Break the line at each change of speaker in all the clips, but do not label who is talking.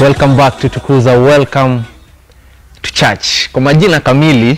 Welcome back to Tukuza, welcome to church. Kwa majina kamili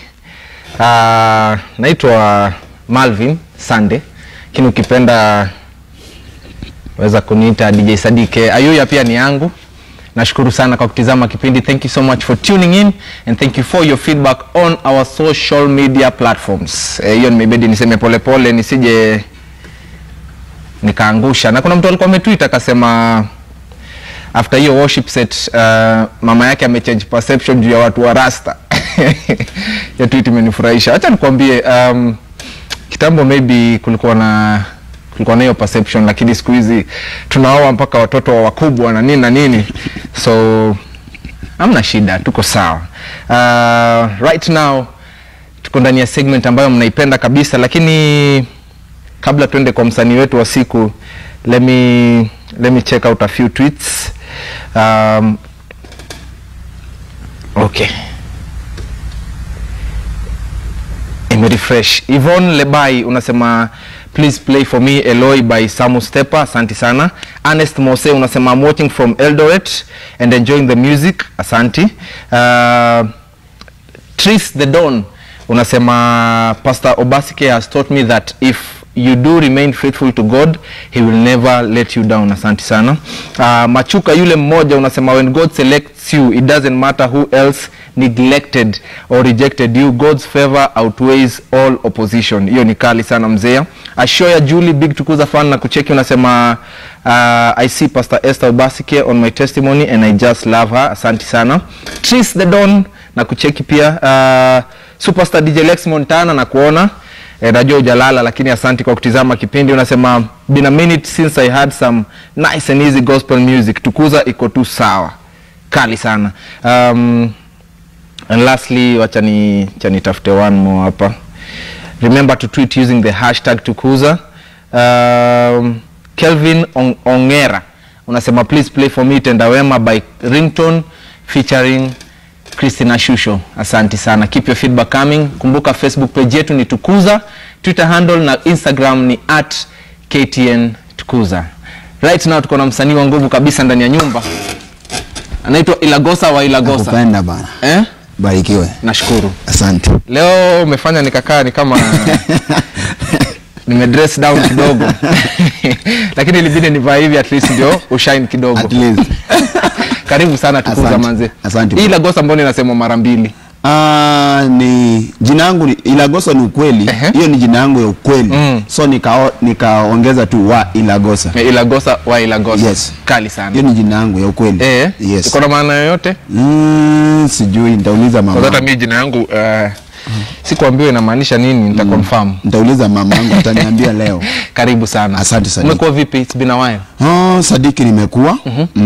naitwa Malvin Sande, kinu ukipenda weza kuniita DJ Sadike. Ayuya pia ni yangu. Nashukuru sana kwa kutizama kipindi. Thank you so much for tuning in and thank you for your feedback on our social media platforms. Hiyo nimebidi niseme pole pole nisije nikaangusha. Na kuna mtu alikuwa ametweet akasema after hiyo worship set mama yake amechange perception juu ya watu wa rasta. Ya tweet imenifurahisha. Acha nikwambie kitambo maybe kulikuwa na hiyo perception, lakini siku hizi tunaoa mpaka watoto wakubwa na nini. So hamna shida, tuko sawa. Right now tuko ndani ya segment ambayo mnaipenda kabisa, lakini kabla tuende kwa msanii wetu wa siku, let me check out a few tweets. Okay. Refresh. Yvonne Lebai unasema please play for me Eloi by Samu Stepa. Asante sana. Ernest Mose unasema I'm watching from Eldoret and enjoying the music. Asante. Tris the Dawn unasema Pastor Obasike has taught me that if you do remain faithful to God, he will never let you down. Asante sana. Machuka yule mmoja unasema when God selects you, it doesn't matter who else neglected or rejected you, God's favor outweighs all opposition. Hiyo ni kali sana mzea. Ashoya Julie Big Tukuza fan na kucheki unasema I see Pastor Esther Obasike on my testimony and I just love her. Asante sana. Tris the Dawn na kucheki pia. Superstar DJ Lex Montana na kuona Rajo Jalala, lakini asante kwa kutizama kipindi. Unasema been a minute since I had some nice and easy gospel music. Tukuza iko tu sawa. Kali sana. And lastly, wacha nitafute one more hapa. Remember to tweet using the hashtag Tukuza. Kelvin Ongera unasema please play for me Tenda Wema by Ringtone featuring Christina Shusho. Asante sana. Keep your feedback coming. Kumbuka Facebook page yetu ni Tukuza, Twitter handle na Instagram ni @KTN_Tukuza. Right now tuko na msanii wa nguvu kabisa ndani ya nyumba. Anaitwa Ilagosa wa Ilagosa.
Nakupenda bana. Barikiwe.
Nashukuru.
Asante.
Leo umefanya nikakaa ni kama nimedress down kidogo. Lakini ilibidi nivae hivi at least ndio ushine kidogo.
At least.
Karibu sana Tukuza manze.
Asante.
Hii Ilagosa mbona inasema mara mbili?
Ni jina langu ni Ilagosa ni ukweli. Hiyo ni jina langu ya ukweli. So nikaongeza tu wa Ilagosa.
Ilagosa wa Ilagosa.
Yes.
Kali sana.
Hiyo ni jina langu ya ukweli.
Yes. Iko na maana yoyote?
Sijui, nitauliza mama.
Kwa hata mimi jina yangu sikuambiwa inamaanisha nini, nitaconfirm.
Nitauliza mama yangu ataniambia leo.
Karibu sana.
Asante sana.
Umekuwa vipi? It's been a while.
Sadiki nimekuwa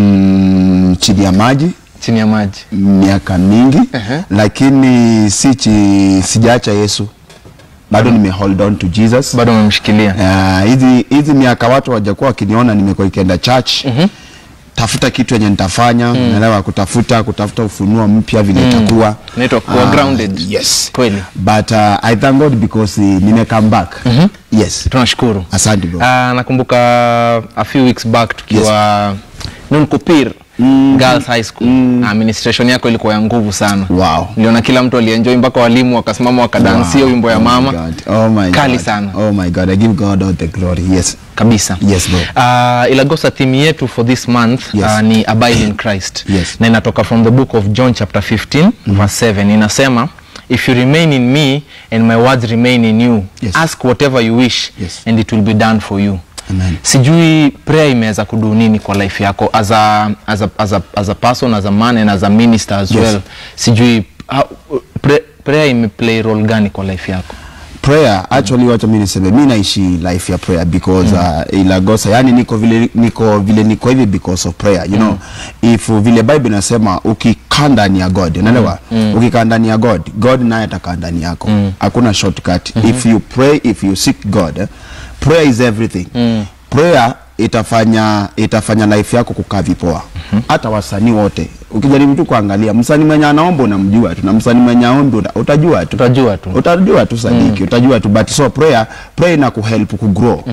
chini ya maji.
Chini ya maji.
Miaka mingi. Lakini sijaacha Yesu. Bado nime hold on to Jesus.
Bado umemshikilia.
Hizi miaka watu wajakuwa wakiniona nimekuwa nikienda church. Tafuta kitu yenye nitafanya, naelewa kutafuta ufunuo mpya vile itakuwa.
Inaitwa kuwa grounded.
Yes.
Kweli.
But I thank God because nime come back. Yes.
Tunashukuru.
Asante bro.
Nakumbuka a few weeks back tukiwa Nunkupir Girls High School. Administration yako ilikuwa ya nguvu sana.
Wow.
Niliona kila mtu alienjoy mpaka walimu wakasimama wakadansia wimbo ya mama.
Oh my God.
Kali sana.
Oh my God. I give God all the glory. Yes.
Kabisa.
Yes bro.
Ilagosa theme yetu for this month ni Abide in Christ.
Yes.
Na inatoka from the book of John chapter 15 verse 7. Inasema if you remain in me and my words remain in you, ask whatever you wish and it will be done for you.
Amen.
Sijui prayer imeweza kudu nini kwa life yako as a person, as a man and as a minister as well. Sijui prayer imeplay role gani kwa life yako?
Prayer actually wacha mimi niseme mimi naishi life ya prayer because Ilagosa yani niko hivi because of prayer, you know. If vile Bible inasema ukikaa ndani ya God, unaelewa? Ukikaa ndani ya God naye atakaa ndani yako. Hakuna shortcut. If you pray, if you seek God, prayer is everything. Prayer itafanya life yako kukaa vipoa. Hata wasanii wote ukijaribu tu kuangalia msanii mwenye anaomba unamjua tu, na msanii mwenye aomba utajua tu Sadiki, utajua tu. But so prayer ina kuhelp ku grow.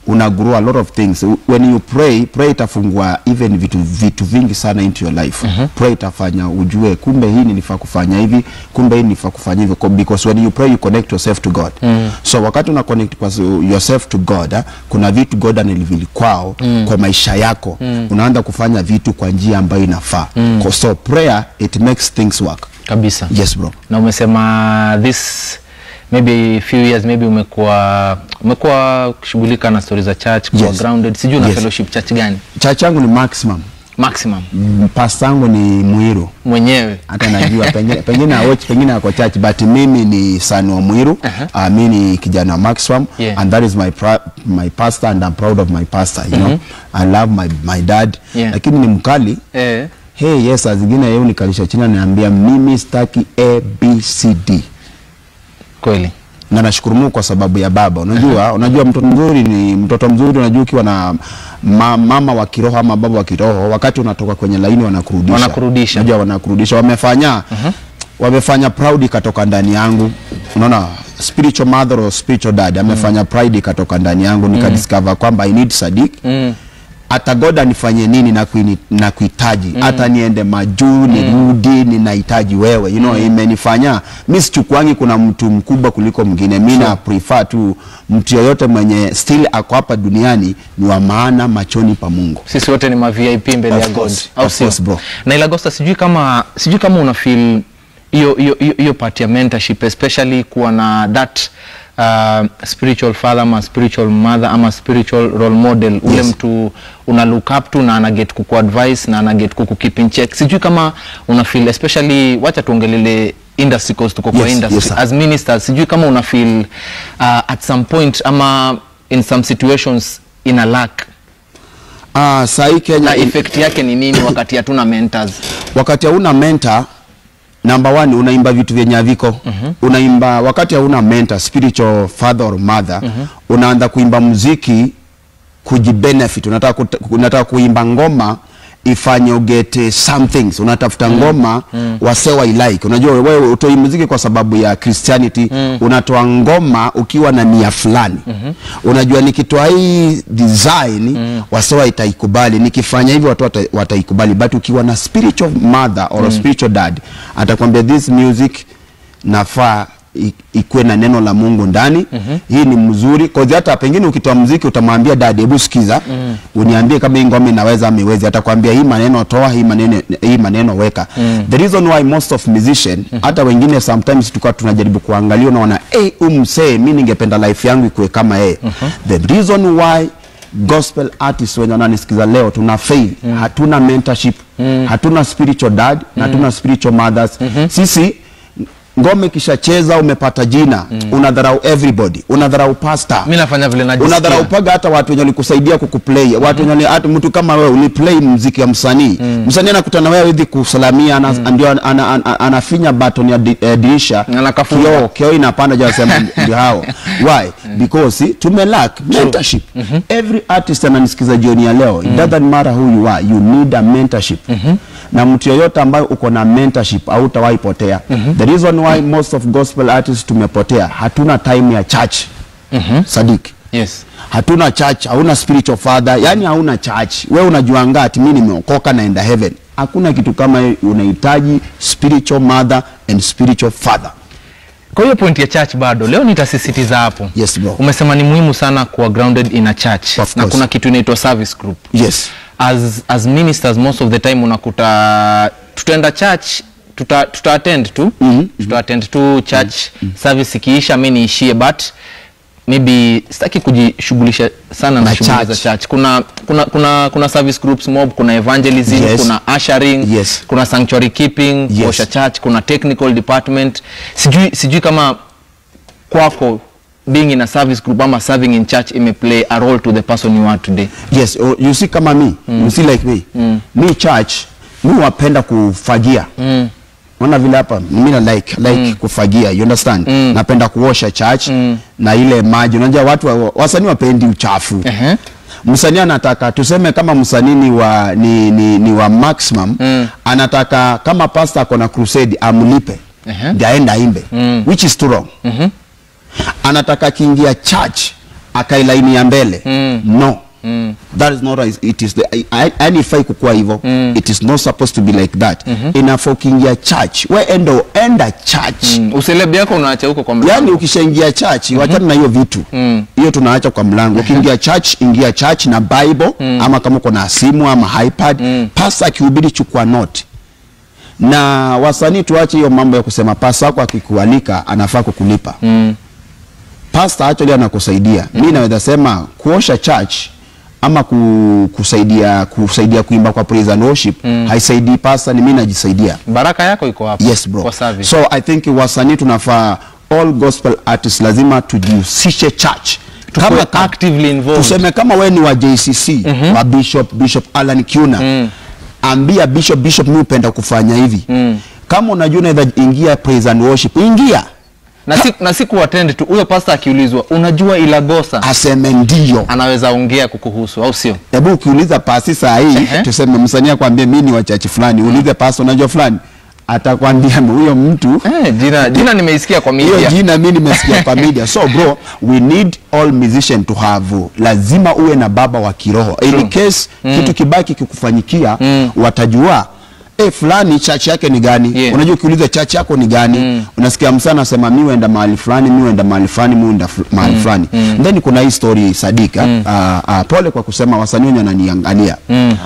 una grow a lot of things. When you pray itafungua even vitu vingi sana into your life. Pray itafanya ujue kumbe hii nilifaa kufanya hivi, kumbe hii nilifaa kufanya hivi, because when you pray you connect yourself to God. So wakati una connect yourself to God, kuna vitu God anilivili kwao kwa maisha yako, unaanza kufanya vitu kwa njia ambayo inafaa. So prayer, it makes things work.
Kabisa.
Yes bro.
Na umesema this maybe few years maybe umekuwa kushughulika na stories za church, kwa grounded. Sijui na fellowship church gani?
Church yangu ni Maximum. Pastor wangu ni Muiru.
Mwenyewe.
Hata najua pengine ako church, but mimi ni son wa Muiru. Mimi ni kijana wa Maximum, and that is my pastor, and I'm proud of my pastor, you know. I love my dad. Lakini ni mkali. Hey, yes, azingine yeye unikalisha chini ananiambia mimi sitaki ABCD.
Kweli.
Na nashukuru Mungu kwa sababu ya baba. Unajua mtoto mzuri ni mtoto mzuri, unajua ukiwa na mama wa kiroho ama baba wa kiroho, wakati unatoka kwenye laini wanakurudisha. Unajua wanakurudisha. Wamefanya proud ikatoka ndani yangu. Unaona, spiritual mother or spiritual dad amefanya pride ikatoka ndani yangu, nikadiscover kwamba I need Sadiq. Hata God anifanye nini na kuhitaji, hata niende majuu nirudi, ninahitaji wewe, you know. Imenifanya mimi sichukuangi kuna mtu mkubwa kuliko mwingine. Mimi na prefer tu mtu yoyote mwenye still ako hapa duniani ni wa maana machoni pa Mungu.
Sisi wote ni ma VIP mbele ya God.
Of course bro.
Na ila Agosta, sijui kama una feel hiyo part ya mentorship, especially kuwa na that spiritual father ama spiritual mother ama spiritual role model, ule mtu una look up to na ana get kuku advice na ana get kuku keep in check. Sijui kama una feel, especially wacha tuongelele industry cause tuko kwa industry as ministers, sijui kama una feel at some point ama in some situations in a lack.
Sahi Kenya
na effect yake ni nini wakati hatuna mentors?
Wakati hauna mentor, number one, unaimba vitu vyenye haviko. Unaimba wakati hauna mentor, spiritual father or mother, unaanza kuimba muziki kujibenefit. Unataka kuimba ngoma ifanye ugete some things. Unatafuta ngoma wasewa ilike. Unajua wewe utoi muziki kwa sababu ya Christianity, unatoa ngoma ukiwa na nia fulani. Unajua nikitoa hii design wasewa itaikubali, nikifanya hivi watu wataikubali, but ukiwa na spiritual mother or spiritual dad atakwambia this music nafaa ikuwe na neno la Mungu ndani. Hii ni mzuri, kwa hata pengine ukitoa muziki utamwambia dad, hebu sikiza, uniambie kama hii ngoma inaweza ameweza. Atakwambia hii maneno toa, hii maneno weka. The reason why most of musician, hata wengine sometimes tukao tunajaribu kuangalia, unaona msee mimi ningependa life yangu ikuwe kama yeye. The reason why gospel artists wenye wananisikiza leo tuna fail, hatuna mentorship, hatuna spiritual dad, hatuna spiritual mothers. Sisi ngome kisha cheza umepata jina, unadharau everybody, unadharau pastor.
Mimi nafanya vile najisikia.
Unadharau paga hata watu wenye walikusaidia kukuplay. Watu wenye hata mtu kama wewe uliplay muziki ya msanii. Msanii anakutana wewe hivi kusalamia, ndio anafinya button ya dirisha. Kio inapanda je wasema ndio hao. Why? Because tumelack mentorship. Every artist ananisikiza jioni ya leo, it doesn't matter who you are, you need a mentorship. Na mtu yoyote ambaye uko na mentorship hautawahi potea. The reason why most of gospel artists tumepotea, hatuna time ya church. Sadiq.
Yes.
Hatuna church, hauna spiritual father, yani hauna church. Wewe unajua ngati mimi nimeokoka naenda heaven. Hakuna kitu kama hiyo, unahitaji spiritual mother and spiritual father.
Kwa hiyo point ya church bado leo nitasisitiza hapo.
Yes bro.
Umesema ni muhimu sana kuwa grounded in a church. Na kuna kitu inaitwa service group.
Yes.
As ministers most of the time unakuta tutaenda church, tuta attend tu, tuta attend tu church service ikiisha mimi niishie, but maybe sitaki kujishughulisha sana na shughuli za church. Kuna service groups mob, kuna evangelism, kuna ushering, kuna sanctuary keeping, osha church, kuna technical department. Sijui kama kwako being in a service group ama serving in church may play a role to the person you are today. Yes,
you see kama me, you see like me. Me church, mimi wapenda kufagia. Unaona vile hapa mimi na like kufagia, you understand? Napenda kuosha church na ile maji. Unajua watu wasanii wapendi uchafu. Msanii anataka tuseme kama msanii ni wa Maximum, anataka kama pastor ako na crusade amlipe. Ndio aenda imbe, which is too wrong. Anataka kiingia church akailaini ya mbele. No. That is not right. It is the and if I kukua hivyo, it is not supposed to be like that. Inafokingia church, we enda church.
Uselebi yako unaacha huko kwa mlango.
Yani ukishaingia church, wachana na hiyo vitu. Hiyo tunaacha kwa mlango. Ukiingia church, ingia church na Bible, ama kama uko na simu ama iPad, pastor akihubiri chukua note. Na wasanii tuache hiyo mambo ya kusema pastor wako akikualika anafaa kukulipa. Pastor actually anakusaidia. Mimi naweza sema kuosha church ama kusaidia kuimba kwa praise and worship haisaidii pastor, ni mimi najisaidia.
Baraka yako iko hapo.
Yes bro.
Kwa service.
So I think wasanii tunafaa, all gospel artists lazima tujihusishe church.
Kama actively involved.
Tuseme kama wewe ni wa JCC, wa Bishop Alan Kiuna. Ambia Bishop mimi upenda kufanya hivi. Kama unajua unaweza ingia praise and worship, ingia.
Na siku attend tu huyo pastor akiulizwa unajua Ilagosa,
aseme ndio,
anaweza ongea kukuhusu au sio?
Hebu ukiuliza pastor saa hii tuseme msanii akwambie mimi ni wa church fulani, uulize pastor unajua fulani, atakwambia huyo mtu
jina nimeisikia kwa media.
Hiyo jina mimi nimesikia kwa media. So bro, we need all musicians to have, lazima uwe na baba wa kiroho. In case kitu kibaki kikufanyikia, watajua fulani church yake ni gani. Unajua ukiuliza church yako ni gani, unasikia msana anasema mimi huenda mahali fulani, mimi huenda mahali fulani, mimi huenda mahali fulani. Then kuna hii story Sadika, pole kwa kusema wasanii wananiangalia.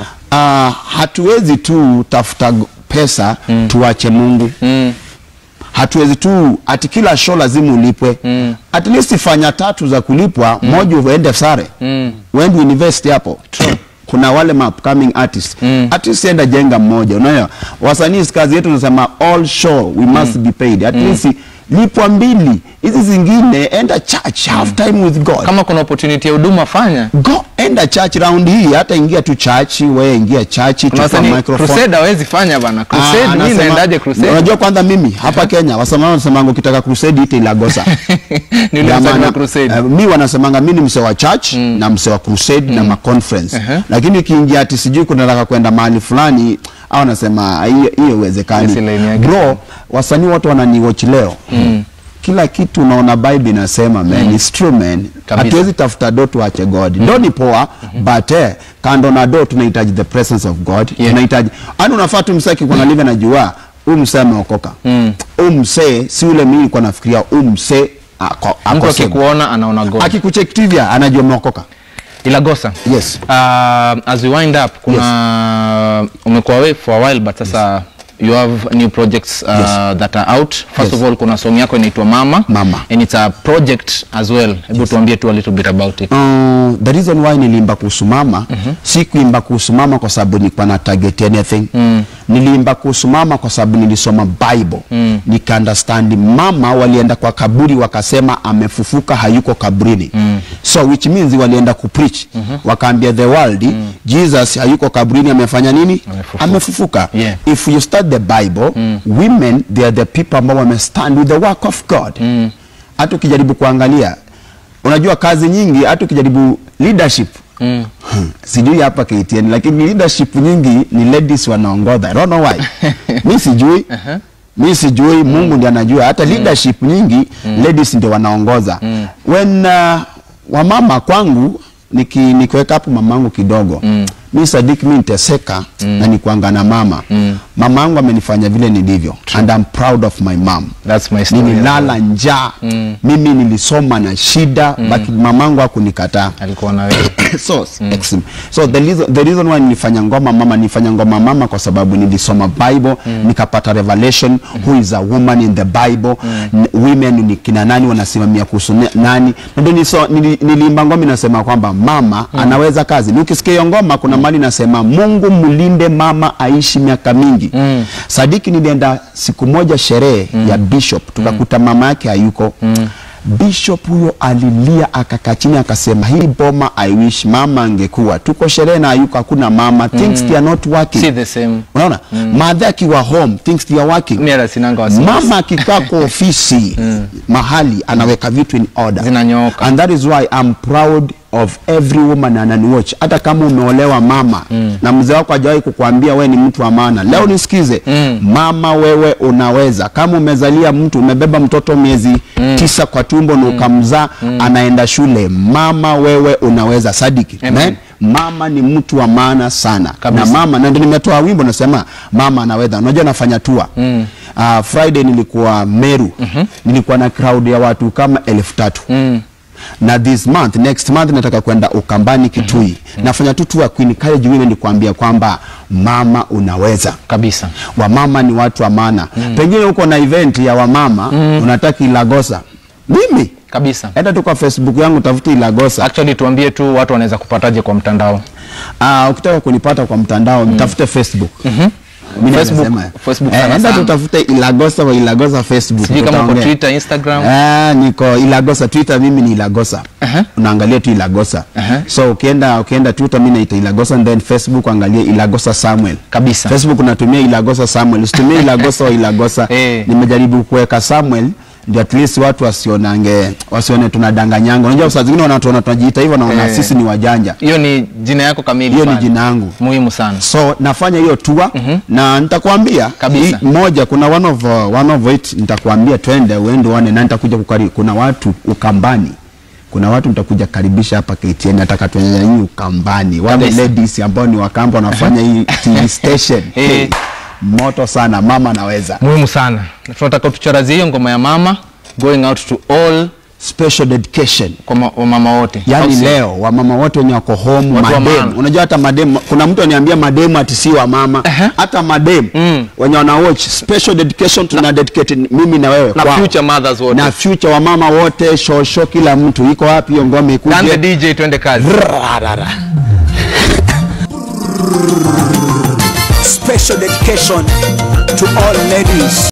Hatuwezi tu tafuta pesa tuache Mungu. Hatuwezi tu ati kila show lazima ulipwe. At least fanya 3 za kulipwa, moja uende sare. When invest hapo. Kuna wale upcoming artists. Artists enda jenga mmoja. Unaona? Wasanii kazi yetu tunasema all show we must be paid. At least lipwa 2. Hizi zingine enda church, have time with God.
Kama kuna opportunity ya huduma fanya.
Go enda church round hii, hata ingia tu church, wewe ingia church, chukua microphone.
Crusade hawezi fanya bana. Crusade mimi naendaje crusade?
Unajua kwanza mimi hapa Kenya wasema wanasemanga ukitaka crusade ite Ilagosa.
Nilisema crusade.
Mimi wanasemanga mimi ni mse wa church na mse wa crusade na ma conference. Lakini kiingia ati sijui kunataka kwenda mahali fulani, au nasema hiyo uwezekani. Bro, wasanii wote wananiwatch leo. Kila kitu unaona Bible inasema man, it's true man. Hatuwezi tafuta do tuache God. Ndo ni poa, but kando na do tunahitaji the presence of God. Tunahitaji unafaa tu msaki kwa live na jua umse ameokoka. Umse si ule mimi kwa nafikiria umse
mtu akikuona anaona God.
Akikucheck TV anajua umeokoka.
Ilagosa.
Yes.
As we wind up, kuna umekuwa away for a while, but sasa you have new projects that are out. First of all, kuna song yako inaitwa Mama. And it's a project as well. Hebu tuambie tu a little bit about it.
The reason why niliimba kuhusu Mama, si kuimba kuhusu Mama kwa sababu nilikuwa na target anything. Niliimba kuhusu Mama kwa sababu nilisoma Bible. Nika understand Mama walienda kwa kaburi wakasema amefufuka, hayuko kaburini. So which means walienda kupreach. Wakaambia the world, Jesus hayuko kaburini, amefanya nini? Amefufuka. If you start the Bible, women, they are the people ambao wamestand with the work of God. Hata ukijaribu kuangalia, unajua kazi nyingi, hata ukijaribu leadership, sijui hapa KTN, lakini leadership nyingi ni ladies wanaongoza. I don't know why. Mimi sijui, Mungu ndiye anajua. Hata leadership nyingi ladies ndio wanaongoza. When wamama kwangu nikiweka hapo mamangu kidogo, mimi Sadiki mimi niteseka na nikuanga na mama. Mamangu amenifanya vile nilivyo. And I'm proud of my mom.
That's my story.
Nililala njaa. Mimi nilisoma na shida, but mamangu hakunikataa.
Alikuwa na wewe.
So the reason why nilifanya ngoma mama kwa sababu nilisoma Bible, nikapata revelation who is a woman in the Bible. Women ni kina nani, wanasimamia kuhusu nani. Ndio niliimba ngoma inasema kwamba mama anaweza kazi. Ukisikia ngoma kuna mali nasema Mungu mulinde mama aishi miaka mingi. Sadiki nilienda siku moja sherehe ya Bishop, tukakuta mama yake hayuko. Bishop huyo alilia akakaa chini akasema hii boma I wish mama angekuwa. Tuko sherehe na hayuko, hakuna mama. Things they are not working.
See the same.
Unaona? Mother akiwa home, things they are working. Mama akikaa kwa ofisi mahali anaweka vitu in order.
Zinanyooka.
And that is why I'm proud of every woman ananiwatch, hata kama umeolewa mama na mzee wako hajawahi kukuambia we ni mtu wa maana, leo nisikize. Mama, wewe unaweza. Kama umezalia mtu, umebeba mtoto miezi 9 kwa tumbo na ukamzaa anaenda shule, mama, wewe unaweza. Sadiki. Amen. Mama ni mtu wa maana sana. Kabisa. Na mama, na ndio nimetoa wimbo nasema mama anaweza. Unajua nafanya tour. Friday nilikuwa Meru. Nilikuwa na crowd ya watu kama 3,000. Na next month nataka kwenda Ukambani Kitui. Nafanya tu tour Queen College Women, kuambia kwamba mama unaweza. Kabisa. Wamama ni watu wa maana. Pengine uko na event ya wamama, unataka Ilagosa. Mimi kabisa. Enda tu kwa Facebook yangu tafuta Ilagosa. Actually tuambie tu watu wanaweza kupataje kwa mtandao. Ukitaka kunipata kwa mtandao, nitafute Facebook. Facebook sana. Enda tutafute Ilagosa wa Ilagosa Facebook. Sijui kama kwa Twitter, Instagram. Niko Ilagosa Twitter, mimi ni Ilagosa. Unaangalia tu Ilagosa. So ukienda Twitter mimi naita Ilagosa, and then Facebook angalia Ilagosa Samuel. Kabisa. Facebook unatumia Ilagosa Samuel. Usitumie Ilagosa wa Ilagosa. Nimejaribu kuweka Samuel ndio at least watu wasione tunadanganyanga. Unajua saa zingine watu tunajiita hivyo na sisi ni wajanja. Hiyo ni jina yako kamili. Hiyo ni jina yangu. Muhimu sana. So nafanya hiyo tour na nitakwambia moja, kuna one of it nitakwambia twende uende uone, na nitakuja kukari. Kuna watu Ukambani. Kuna watu nitakuja karibisha hapa KTN, nataka tuenye hii Ukambani. Wale ladies ambao ni Wakamba wanafanya hii TV station. Moto sana, mama naweza. Muhimu sana. Tunataka tucharazie hiyo ngoma ya mama, going out to all special dedication kwa mama wote. Yani leo wa mama wote wenye wako home, madem. Unajua hata madem, kuna mtu aniambia madem ati si wa mama. Hata madem wenye wana watch special dedication tuna dedicate mimi na wewe. Na future mothers wote. Na future wa mama wote, shosho kila mtu. Iko wapi hiyo ngoma ikuje? Kanda DJ twende kazi.
Special dedication to all ladies.